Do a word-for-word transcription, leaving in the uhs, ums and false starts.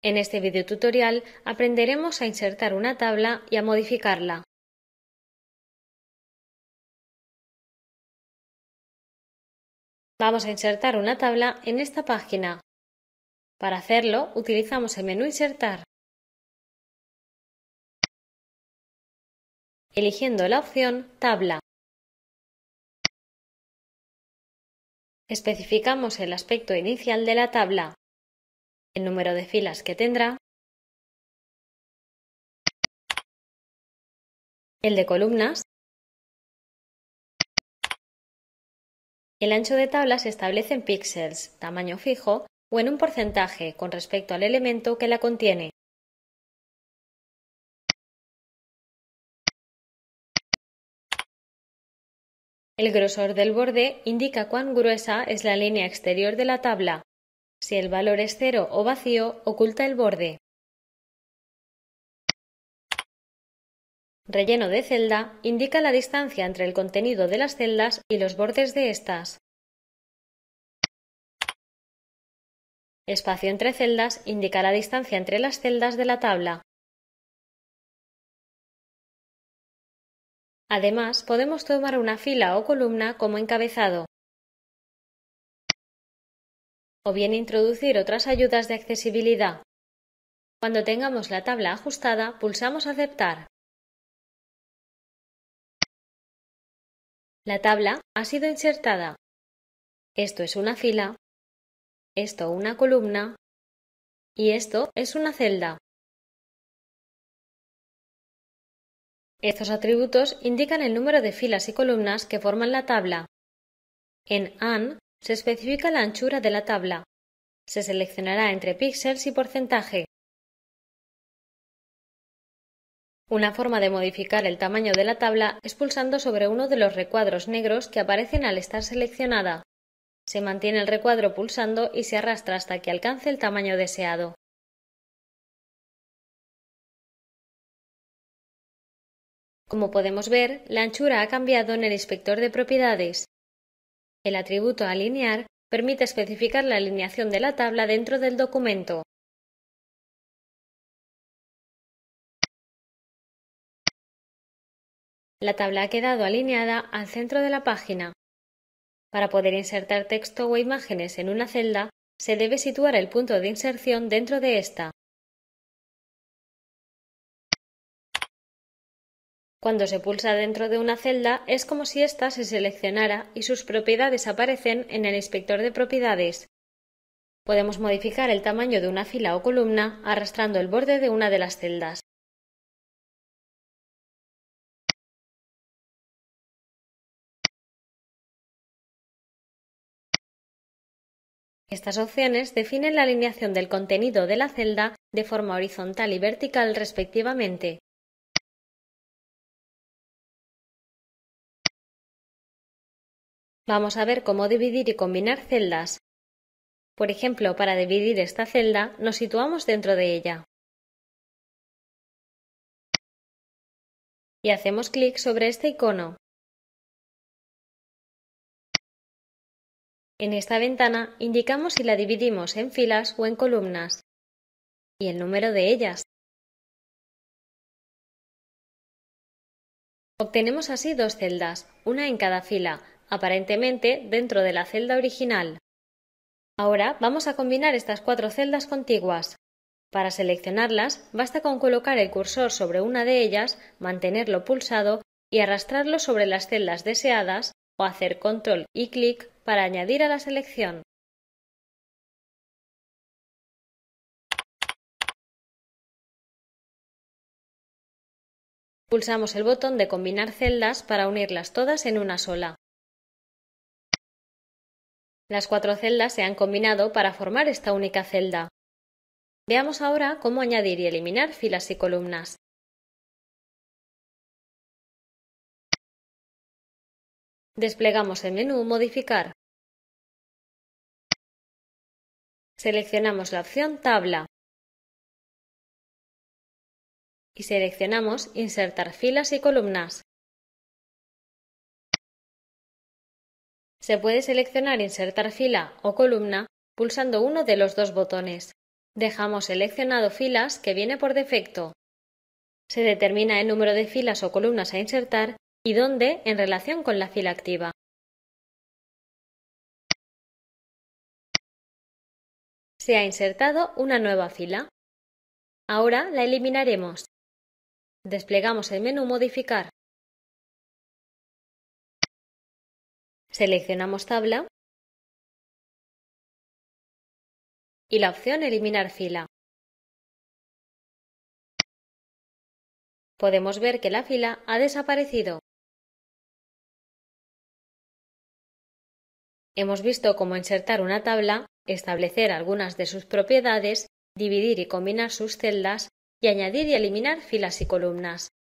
En este video tutorial aprenderemos a insertar una tabla y a modificarla. Vamos a insertar una tabla en esta página. Para hacerlo, utilizamos el menú Insertar. Eligiendo la opción Tabla. Especificamos el aspecto inicial de la tabla, el número de filas que tendrá, el de columnas. El ancho de tabla se establece en píxeles, tamaño fijo o en un porcentaje con respecto al elemento que la contiene. El grosor del borde indica cuán gruesa es la línea exterior de la tabla. Si el valor es cero o vacío, oculta el borde. Relleno de celda indica la distancia entre el contenido de las celdas y los bordes de estas. Espacio entre celdas indica la distancia entre las celdas de la tabla. Además, podemos tomar una fila o columna como encabezado, o bien introducir otras ayudas de accesibilidad. Cuando tengamos la tabla ajustada, pulsamos Aceptar. La tabla ha sido insertada. Esto es una fila, esto una columna y esto es una celda. Estos atributos indican el número de filas y columnas que forman la tabla. En An se especifica la anchura de la tabla. Se seleccionará entre píxeles y porcentaje. Una forma de modificar el tamaño de la tabla es pulsando sobre uno de los recuadros negros que aparecen al estar seleccionada. Se mantiene el recuadro pulsando y se arrastra hasta que alcance el tamaño deseado. Como podemos ver, la anchura ha cambiado en el inspector de propiedades. El atributo alinear permite especificar la alineación de la tabla dentro del documento. La tabla ha quedado alineada al centro de la página. Para poder insertar texto o imágenes en una celda, se debe situar el punto de inserción dentro de esta. Cuando se pulsa dentro de una celda, es como si ésta se seleccionara y sus propiedades aparecen en el inspector de propiedades. Podemos modificar el tamaño de una fila o columna arrastrando el borde de una de las celdas. Estas opciones definen la alineación del contenido de la celda de forma horizontal y vertical respectivamente. Vamos a ver cómo dividir y combinar celdas. Por ejemplo, para dividir esta celda, nos situamos dentro de ella. Y hacemos clic sobre este icono. En esta ventana indicamos si la dividimos en filas o en columnas, y el número de ellas. Obtenemos así dos celdas, una en cada fila, aparentemente dentro de la celda original. Ahora vamos a combinar estas cuatro celdas contiguas. Para seleccionarlas, basta con colocar el cursor sobre una de ellas, mantenerlo pulsado y arrastrarlo sobre las celdas deseadas o hacer control y clic para añadir a la selección. Pulsamos el botón de combinar celdas para unirlas todas en una sola. Las cuatro celdas se han combinado para formar esta única celda. Veamos ahora cómo añadir y eliminar filas y columnas. Desplegamos el menú Modificar. Seleccionamos la opción Tabla y seleccionamos Insertar filas y columnas. Se puede seleccionar Insertar fila o columna pulsando uno de los dos botones. Dejamos seleccionado filas, que viene por defecto. Se determina el número de filas o columnas a insertar y dónde en relación con la fila activa. Se ha insertado una nueva fila. Ahora la eliminaremos. Desplegamos el menú Modificar. Seleccionamos Tabla y la opción Eliminar fila. Podemos ver que la fila ha desaparecido. Hemos visto cómo insertar una tabla, establecer algunas de sus propiedades, dividir y combinar sus celdas y añadir y eliminar filas y columnas.